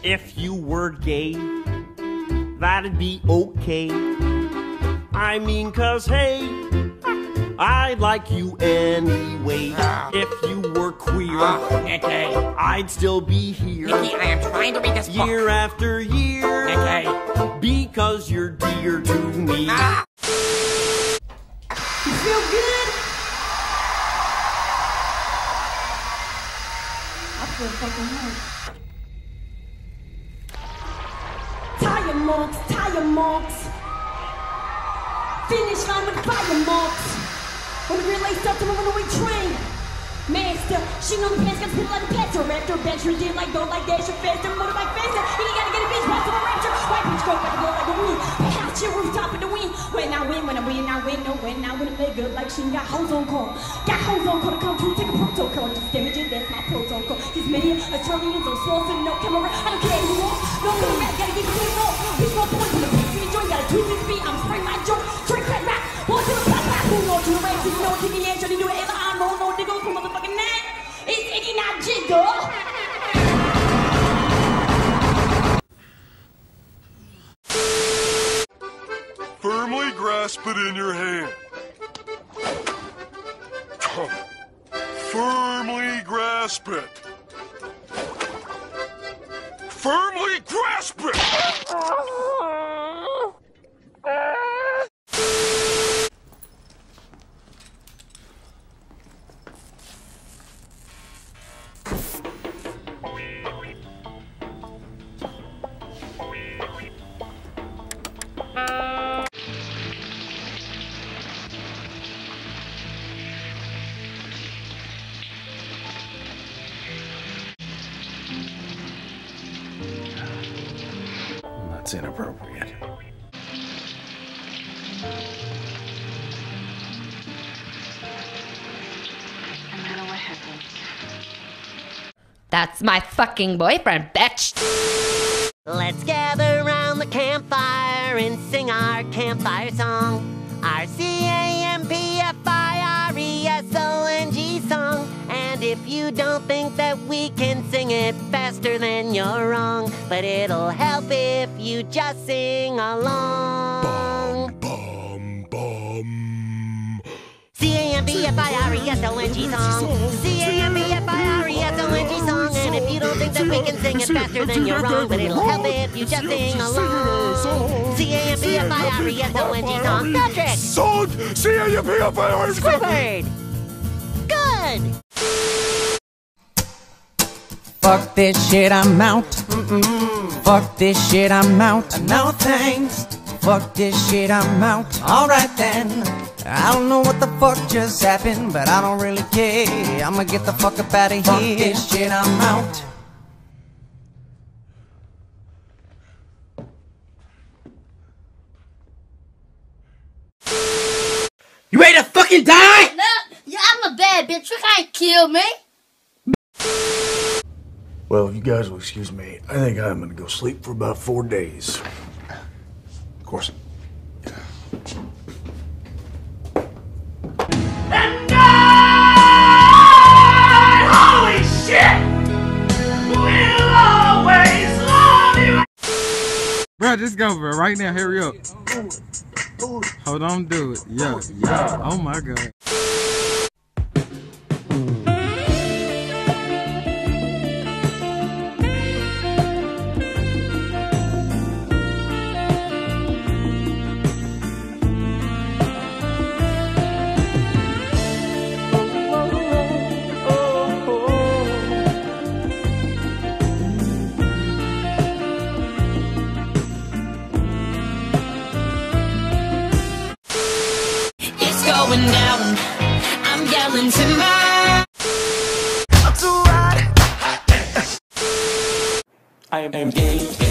if you were gay, that'd be okay. I mean, cause hey, I like you anyway. If you were queer, Nicky, I'd still be here. Nicky, I am trying to read this book. Year after year, Nicky, because you're dear to me. You feel good? I feel fucking hurt. Tire marks. Finish line with fire marks. On the relay stuff to move on the train. Master, she know the pants got spit like a pastor. Raptor, bencher, did like go like dash, faster, motorbike faster. He ain't gotta get a bitch, pass to a raptor. White bitch go back and blow like a wind. House your rooftop in the wind. When I win, no when I win, play good like she got hoes on call. Got hoes on call to come through, take a protocol. Just damage it, that's my protocol. These many Australians on slow, so no camera. I don't care anymore. No more rap, gotta get clean more. Bitch, more points in the beat, you enjoy, gotta tweet this beat. I'm spraying my joint, straight crack rap. Walk to the pop, who know to the race, you know, Iggy Azalea, do it, I'm no nigga from motherfucking nine. It's Iggy, not Jiggle. Firmly grasp it in your hand. Firmly grasp it. Firmly grasp it! That's inappropriate. That's my fucking boyfriend, bitch! Let's gather around the campfire and sing our campfire song. Our CAMPFIRESONG song. And if you don't think that we can sing it faster, then you're wrong. But it'll help if you just sing along. Bum, bum. CAMPFIRESONG song. CAMPFIRESONG song. And if you don't think that we can sing it faster, then you're wrong. But it'll help if you just sing along. CAMPFIRESONG song. Patrick! Song! CAMPFIRESONG! Squidward! Good! Fuck this shit, I'm out. Fuck this shit, I'm out. No thanks. Fuck this shit, I'm out. Alright then. I don't know what the fuck just happened, but I don't really care. I'ma get the fuck up out of here. Fuck this shit, I'm out. You ready to fucking die? No, yeah, I'm a bad bitch. You can't kill me. Well, if you guys will excuse me, I think I'm gonna go sleep for about 4 days. Of course. And holy shit! We'll always love you! Bro, just go, bro. Right now, hurry up. Hold on, do it. Yeah. Oh my god. Going down, I'm yelling timber. I am gay.